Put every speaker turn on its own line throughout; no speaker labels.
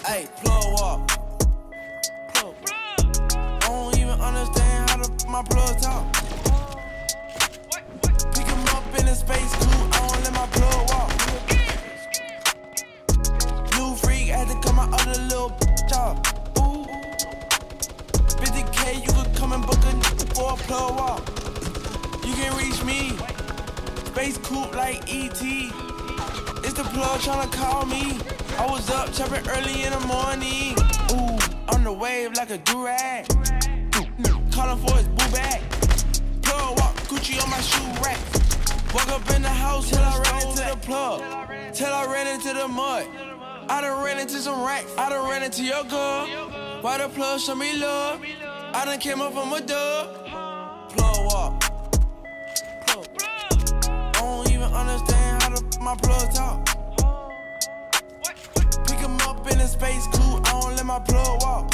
Ayy, plug walk. Plug. I don't even understand how my plug talk. Pick him up in a space coupe, I don't let my plug walk. New freak, had to cut my other little job. Ooh. 50K, you could come and book a for a plug walk. You can reach me. Space coupe like E.T. It's the plug tryna call me. I was up chopping early in the morning. Ooh, on the wave like a do-rag. Calling for his boo bag. Plug walk, Gucci on my shoe rack. Woke up in the house till I ran into the plug. Till I ran into the mud. I done ran into some racks. I done ran into your girl. Why the plug show me love? I done came up from a dub. Plug walk. Plug. I don't even understand how my plug talk. Pick him up in a space coupe, I don't let my plug walk.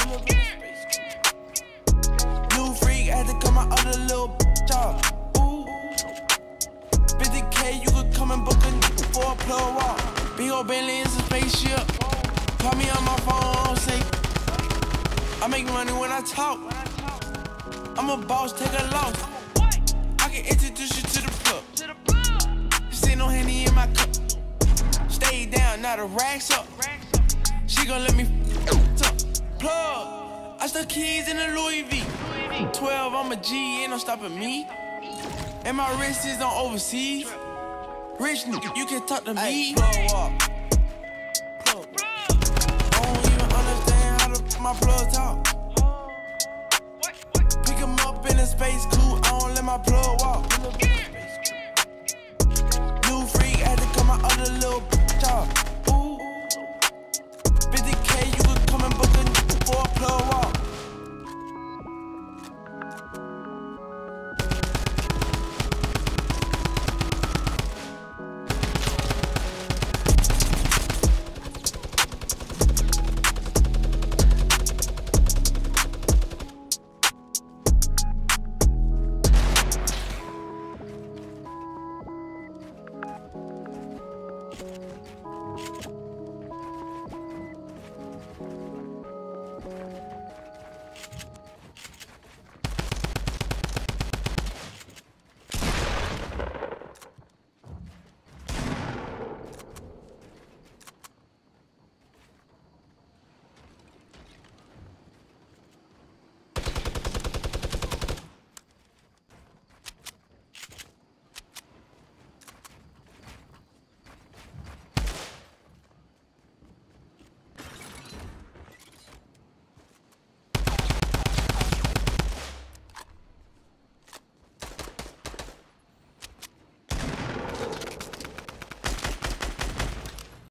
New freak, had to cut my other little job. Ooh. 50K, you could come and book a for a plug walk. Big ol' Bentley is a spaceship. Call me on my phone, say I make money when I talk. I'm a boss, take a loss. I can introduce you to the plug. This ain't no Henny in my cup. Stay down, now the racks up. She gon' let me up. Plug. I stuck keys in the Louis V. 12, I'm a G, ain't no stopping me. And my wrist is on overseas. Rich nigga, you can talk to me. Plug walk. Plug. I don't even understand how my plug talk. Pick him up in a space coupe, I don't let my plug walk.